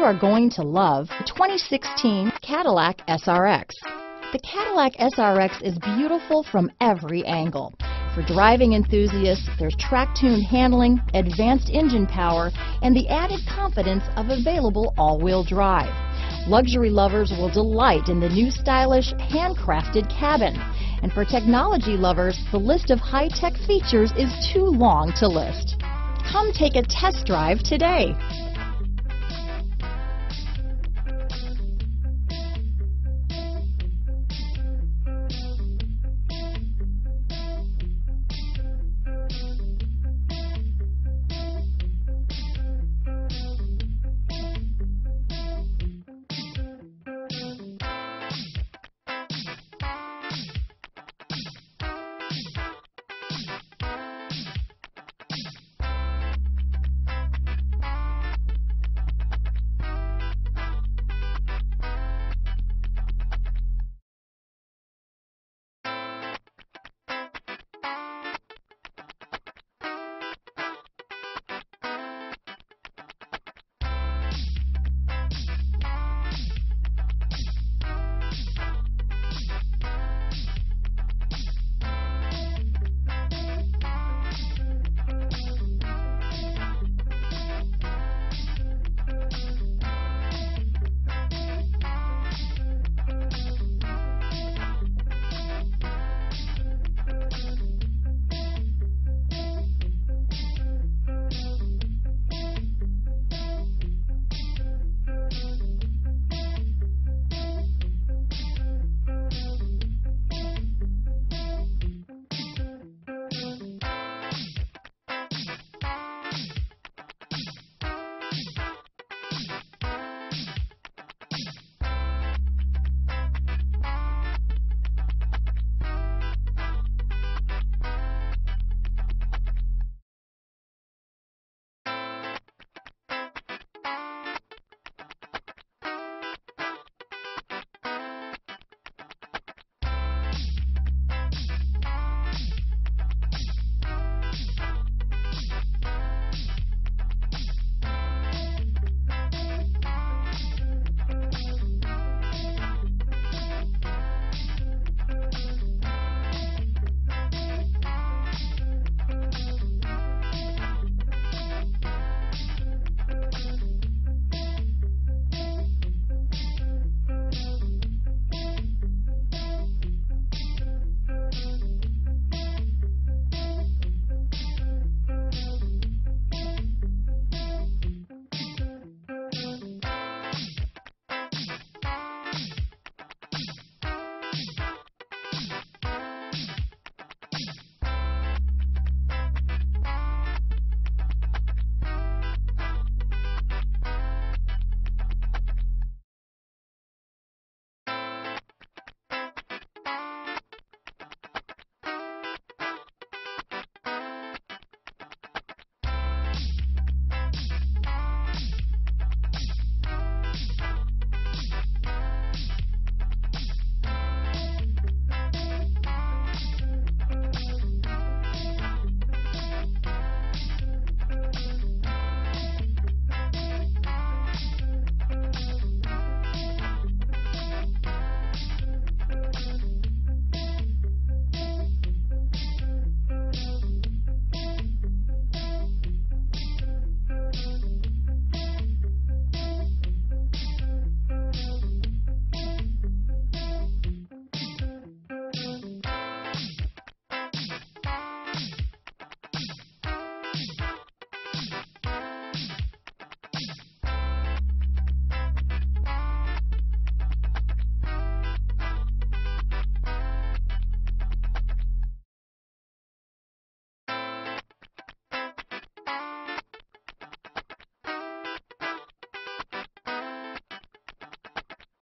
are going to love the 2016 Cadillac SRX. The Cadillac SRX is beautiful from every angle. For driving enthusiasts, there's track-tuned handling, advanced engine power, and the added confidence of available all-wheel drive. Luxury lovers will delight in the new stylish, handcrafted cabin. And for technology lovers, the list of high-tech features is too long to list. Come take a test drive today.